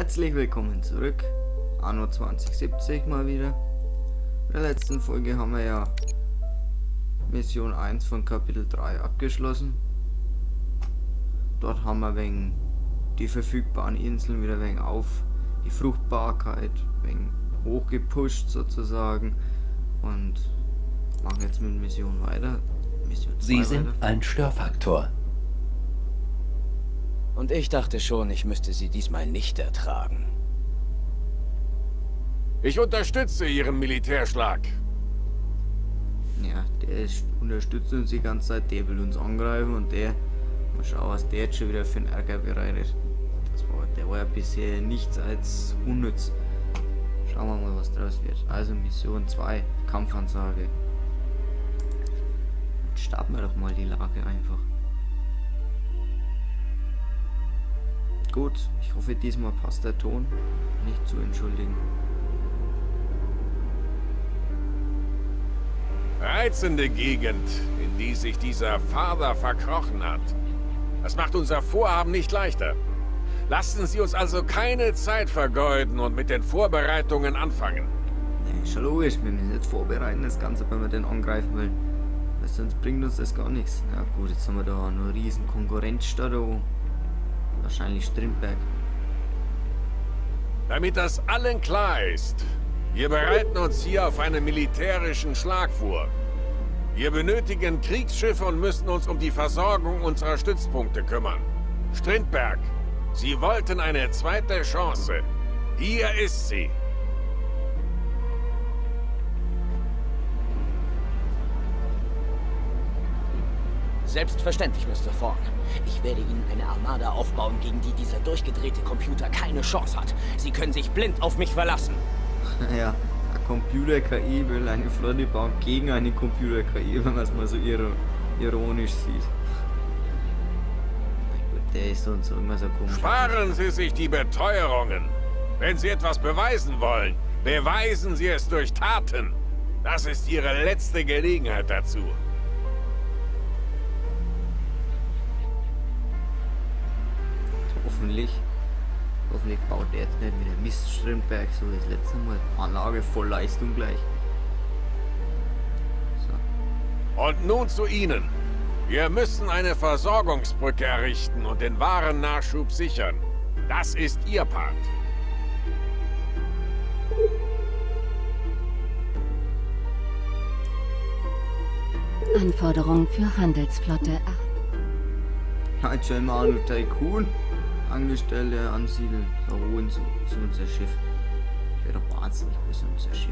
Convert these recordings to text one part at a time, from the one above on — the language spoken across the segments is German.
Herzlich willkommen zurück, Anno 2070 mal wieder. In der letzten Folge haben wir ja Mission 1 von Kapitel 3 abgeschlossen. Dort haben wir wegen die verfügbaren Inseln wieder wegen auf die Fruchtbarkeit wegen hochgepusht sozusagen und machen jetzt mit Mission weiter. Mission 2 Sie sind weiter. ein Störfaktor. Und ich dachte schon, ich müsste sie diesmal nicht ertragen. Ich unterstütze Ihren Militärschlag. Ja, der unterstützt uns die ganze Zeit, der will uns angreifen und der, mal schauen, was der jetzt schon wieder für einen Ärger bereitet. Der war ja bisher nichts als unnütz. Schauen wir mal, was draus wird. Also Mission 2, Kampfansage. Jetzt starten wir doch mal die Lage einfach. Gut, ich hoffe diesmal passt der Ton. Nicht zu entschuldigen. Reizende Gegend, in die sich dieser Vater verkrochen hat. Das macht unser Vorhaben nicht leichter. Lassen Sie uns also keine Zeit vergeuden und mit den Vorbereitungen anfangen. Ja, schon logisch, wir müssen jetzt vorbereiten das Ganze, wenn wir den angreifen wollen. Weil sonst bringt uns das gar nichts. Ja gut, jetzt haben wir da eine riesen Konkurrenzstadt da. Wahrscheinlich Strindberg. Damit das allen klar ist, wir bereiten uns hier auf einen militärischen Schlag vor. Wir benötigen Kriegsschiffe und müssen uns um die Versorgung unserer Stützpunkte kümmern. Strindberg, Sie wollten eine zweite Chance. Hier ist sie. Selbstverständlich, Mr. Thorne. Ich werde Ihnen eine Armada aufbauen, gegen die dieser durchgedrehte Computer keine Chance hat. Sie können sich blind auf mich verlassen. Ja, eine Computer-KI will eine Flotte bauen gegen eine Computer-KI, wenn man es mal so ironisch sieht. Na gut, der ist uns immer so komisch. Sparen Sie sich die Beteuerungen. Wenn Sie etwas beweisen wollen, beweisen Sie es durch Taten. Das ist Ihre letzte Gelegenheit dazu. Hoffentlich baut der jetzt nicht wieder Mist Strindberg, so wie das letzte Mal. Anlage voll Leistung gleich. So. Und nun zu Ihnen. Wir müssen eine Versorgungsbrücke errichten und den Warennachschub sichern. Das ist Ihr Part. Anforderungen für Handelsflotte 8. Jetzt stellen wir an, nur Tycoon. Angestellte ansiedeln. Da oben ist unser Schiff. Ich wäre doch wahnsinnig, wo ist unser Schiff?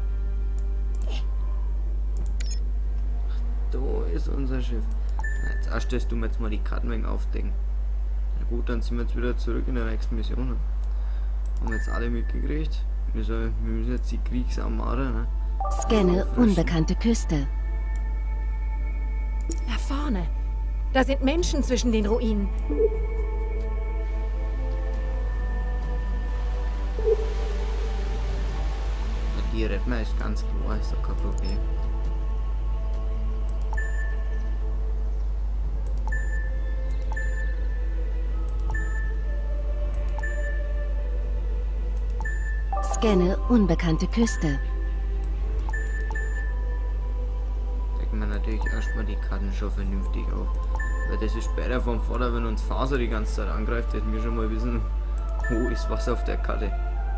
Ach, da ist unser Schiff. Na, jetzt erst stellst du mir jetzt mal die Karten wegen aufdecken. Na gut, dann sind wir jetzt wieder zurück in der nächsten Mission. Haben wir jetzt alle mitgekriegt. Wir müssen jetzt die Kriegsarmada, ne? Scanne unbekannte Küste. Da vorne. Da sind Menschen zwischen den Ruinen. Die retten wir, ist ganz klar, ist doch kein Problem. Scanne unbekannte Küste. Decken wir natürlich erstmal die Karten schon vernünftig auf. Weil das ist später vom Vorder, wenn uns Faser die ganze Zeit angreift, dass wir schon mal wissen, wo ist was auf der Karte.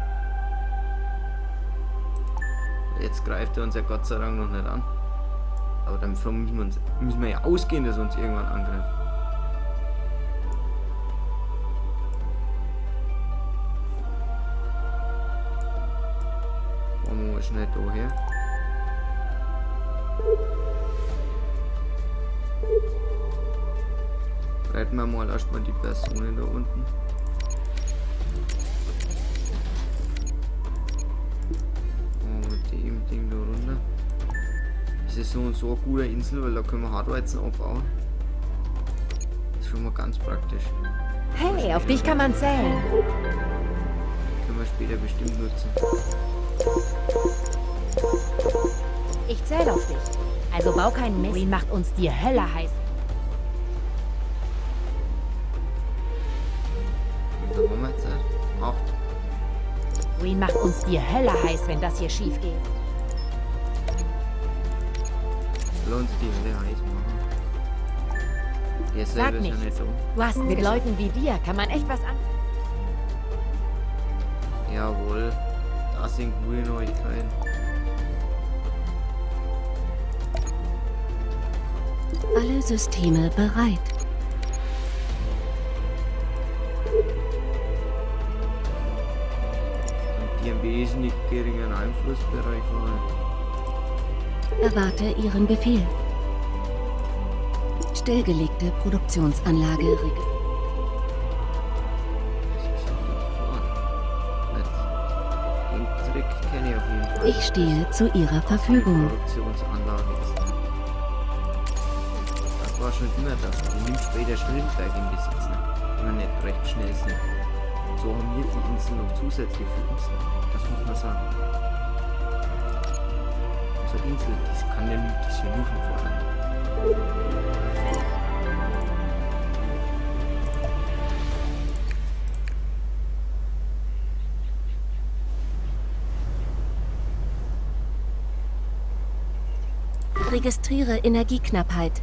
Jetzt greift er uns ja Gott sei Dank noch nicht an. Aber dann müssen wir ja ausgehen, dass er uns irgendwann angreift. Kommen wir mal schnell da her. Reiten wir mal erstmal die Personen da unten. Ding da runter. Das ist so und so eine gute Insel, weil da können wir Hardweizen abbauen. Das ist schon mal ganz praktisch. Hey, auf dich kann man zählen. Können wir später bestimmt nutzen. Ich zähle auf dich. Also bau keinen Mist. Green macht uns die Hölle heiß. Wie viel haben wir jetzt? 8. Marine macht uns die Hölle heiß, wenn das hier schief geht. Soll uns die Hölle heiß machen. Der Sag selber ist ja nichts. nicht dumm. Du hast mit Leuten wie dir, kann man echt was an... Jawohl, das sind gute Neuigkeiten. Alle Systeme bereit. Und die im wesentlich geringeren Einflussbereich waren. Erwarte Ihren Befehl. Stillgelegte Produktionsanlage registriert. Den Trick kenne ich auf jeden Fall. Ich stehe zu Ihrer Verfügung. Produktionsanlage ist. Das war schon immer das. Du nimmst später Schrittberg in Besitz. Ne? Wenn nicht recht schnell sind. So haben wir die Insel noch zusätzlich für uns. Das muss man sagen. So Insel, das kann ja nicht diese Hilfen fordern. Registriere Energieknappheit.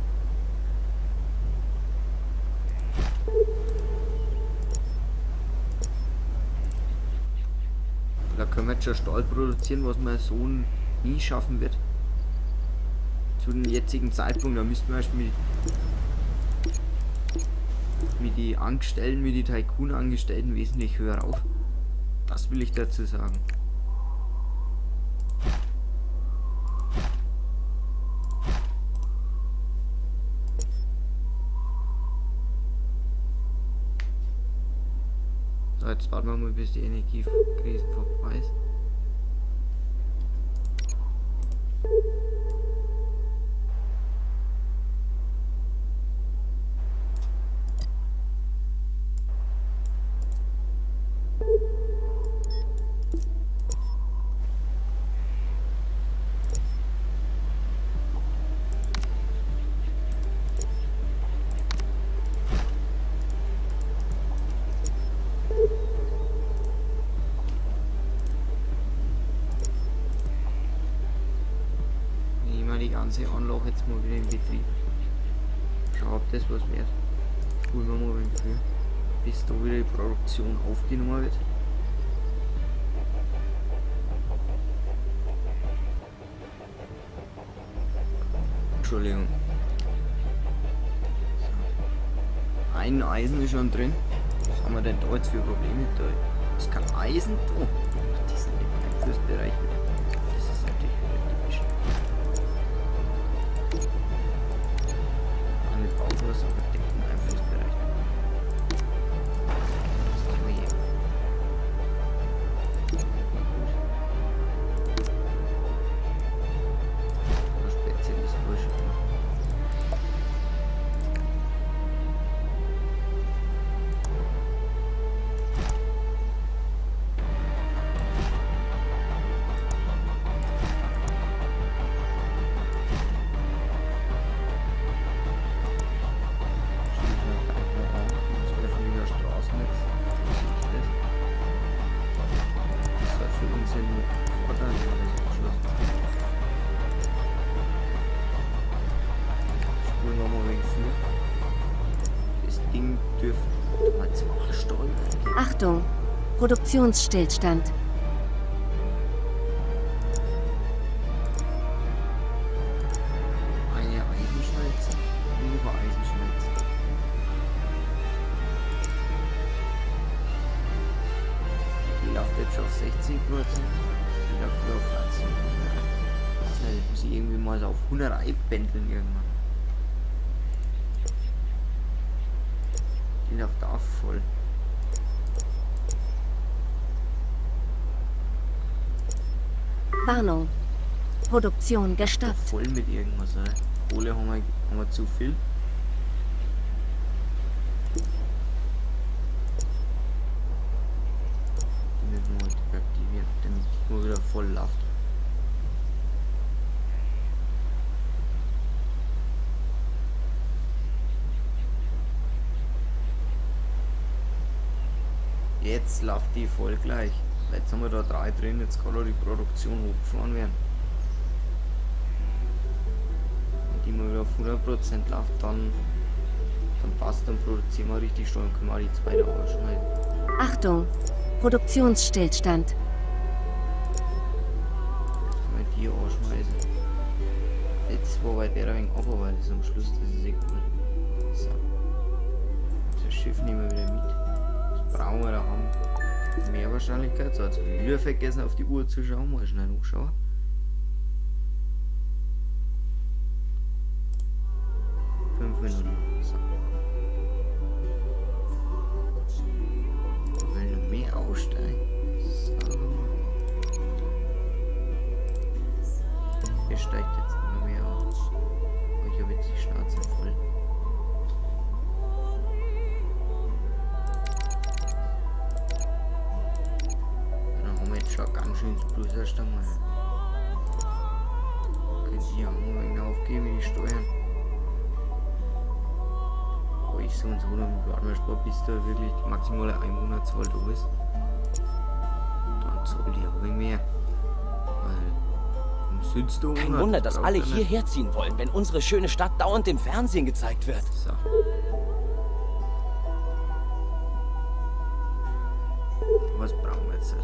Da können wir jetzt schon Stahl produzieren, was man so nie schaffen wird. Zu dem jetzigen Zeitpunkt, da müssten wir erst mit die Angestellten, mit die Tycoon-Angestellten wesentlich höher auf. Das will ich dazu sagen. So, jetzt warten wir mal, bis die Energiekrise vorbei ist. Die ganze Anlage jetzt mal wieder in Betrieb. Schau, ob das was wert. Spulen wir mal ein früher, bis da wieder die Produktion aufgenommen wird. Entschuldigung. So. Ein Eisen ist schon drin. Was haben wir denn da jetzt für Probleme? Da ist kein Eisen da. Das ist nicht im Einflussbereich wieder. Das ist natürlich wieder typisch. Baufluss, aber dicken Einflussbereich. Das kann man hier. Aber speziell ist wurscht. Achtung, Produktionsstillstand. Eine Eisenschmelze, über Eisenschmelze. Die läuft jetzt schon auf 16%, die läuft nur auf 14%. Das heißt, ich muss irgendwie mal auf 100 einpendeln irgendwann. Die läuft auch voll. Warnung. Produktion gestoppt. Voll mit irgendwas, oder? Kohle haben wir zu viel. Die müssen wir halt aktivieren, damit die nur wieder voll läuft. Jetzt läuft die voll gleich. Jetzt haben wir da 3 drin, jetzt kann da die Produktion hochgefahren werden. Wenn die mal wieder auf 100% läuft, dann passt, dann produzieren wir richtig stark und können wir auch die zweite ausschneiden. Achtung, Produktionsstillstand. Können wir die ausschmeißen. Jetzt war bei der ein wenig ab, aber das am Schluss, das ist egal. So. Das Schiff nehmen wir wieder mit. Das brauchen wir da haben. Mehr Wahrscheinlichkeit. So, jetzt habe ich wieder vergessen auf die Uhr zu schauen. Mal schnell hochschauen. Fünf Minuten. So. Ich will noch mehr aussteigen. So. Hier steigt jetzt immer mehr aus. Oh, ich habe jetzt die Schnauze voll. Ganz schön ins Plus erst einmal. Können die auch mal einen aufgeben, wie die Steuern. Aber ich so und so, dann warten wir Sport, bis da wirklich die maximale Einwohnerzahl da ist. Dann zahl die auch mehr. Weil sitzt du Kein Wunder, dass alle hierher ziehen wollen, wenn unsere schöne Stadt dauernd im Fernsehen gezeigt wird. So. Was brauchen wir jetzt?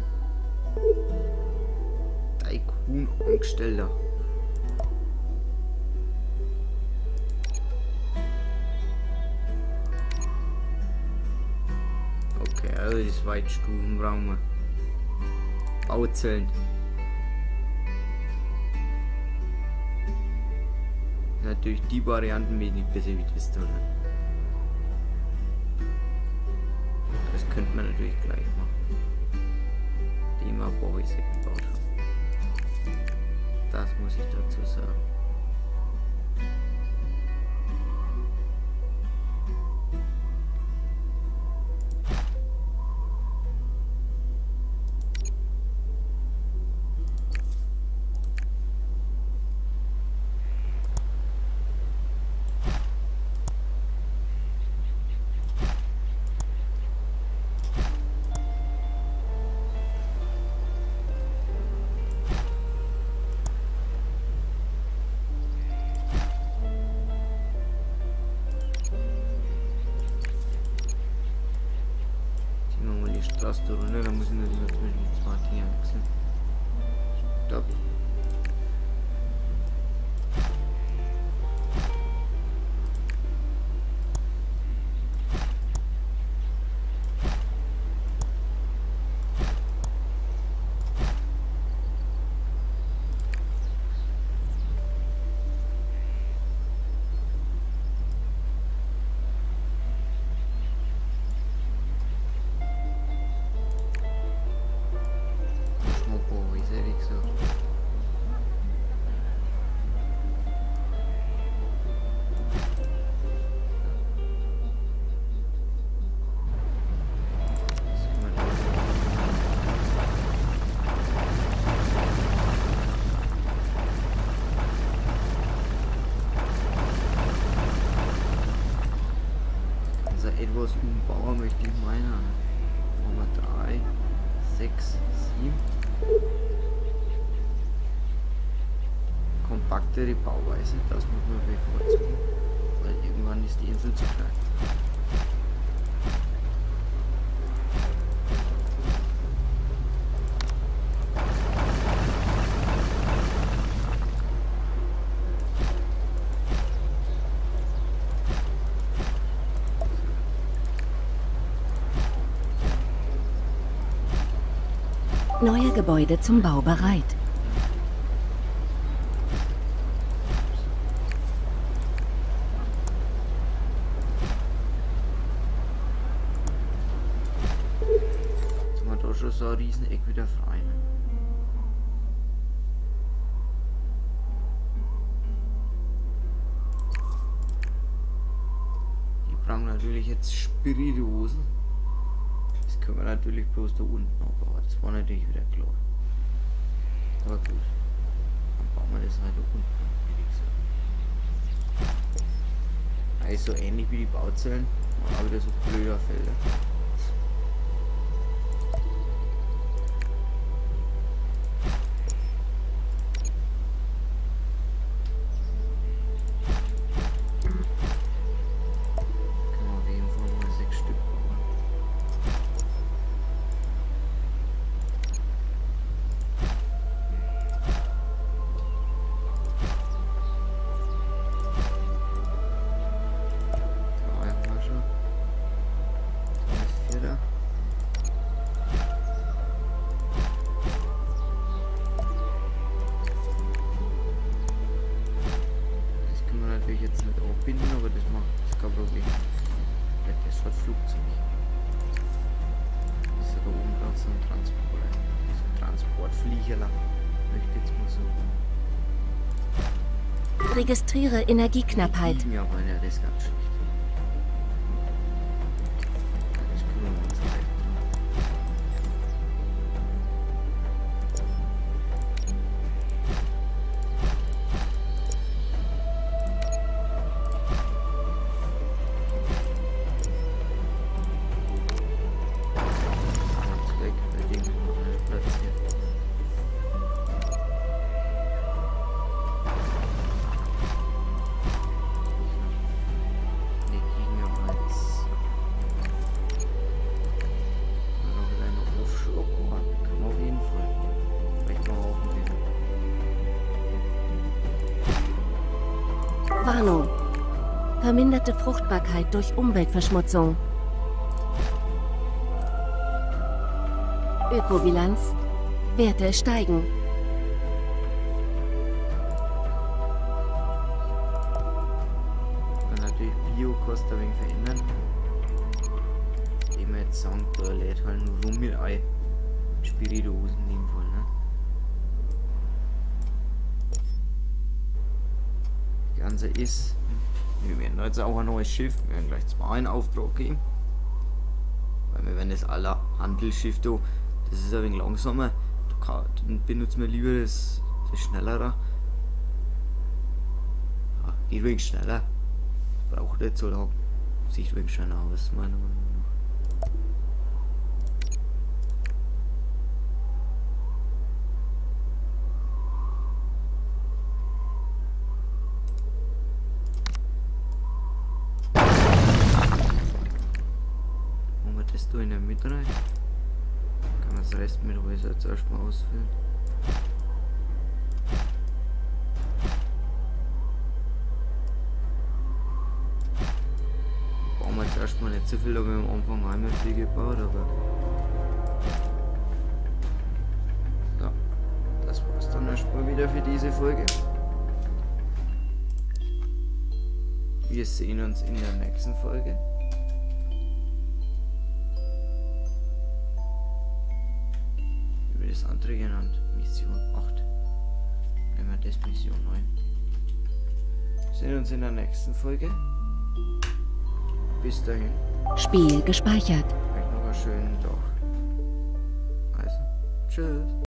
Tycoon-Angestellter. Okay, also die Zweitstufen brauchen wir. Bauzellen. Natürlich die Varianten wenig besser wie das da. Das könnte man natürlich gleich machen. Die mal Bohäuser gebaut haben. Das muss ich dazu sagen. Straße runter, da muss ich natürlich zwischen die zwei Dinge wechseln. Stopp. Etwas umbauen möchte ich meinen. Nummer 3, 6, 7. Kompaktere Bauweise, das muss man bevorzugen, weil irgendwann ist die Insel zu klein. Neue Gebäude zum Bau bereit. Jetzt haben wir da schon so ein Rieseneck wieder frei. Ne? Die brauchen natürlich jetzt Spirituosen. Das können wir natürlich bloß da unten abbauen. Das war natürlich wieder klar. Aber gut. Dann bauen wir das halt da unten, wie gesagt. Also ähnlich wie die Bauzellen, aber wieder so blöder Felder. so ein Transportflieger lang. Möchte jetzt mal so. Registriere Energieknappheit. Ja, aber ja, das ist ganz schlecht. Das kümmern wir uns gleich drum. Weg, bei dem platziert. Ne, Gegenarbeit. Noch ein kleiner Offshore. Kann man auf jeden Fall. Vielleicht mal auch ein bisschen. Warnung. Verminderte Fruchtbarkeit durch Umweltverschmutzung. Ökobilanz. Werte steigen. Dann natürlich Biokost ein wenig verändern. Indem wir jetzt sagen, da lädt halt nur rum mit Ei. Spirituosen in dem Fall, ne? Das Ganze ist, wir werden da jetzt auch ein neues Schiff, wir werden gleich 2 in Auftrag geben. Weil wir werden das aller Handelsschiff da, das ist ein wenig langsamer. Dann benutzen wir lieber das Schnellere. Ja, geht ein wenig schneller. Braucht nicht so lang. Sieht ein wenig schneller aus, meiner Meinung nach. Machen wir das da in der Mitte rein. Kann man das Rest mit Häuser jetzt erstmal ausfüllen. Bauen wir jetzt erstmal nicht so viel, da wir am Anfang einmal viel gebaut, aber ja, das war's dann erstmal wieder für diese Folge. Wir sehen uns in der nächsten Folge. Das andere genannt, Mission 8. Nehmen wir das Mission 9. Wir sehen uns in der nächsten Folge. Bis dahin. Spiel gespeichert. Euch noch einen schönen Tag. Also, tschüss.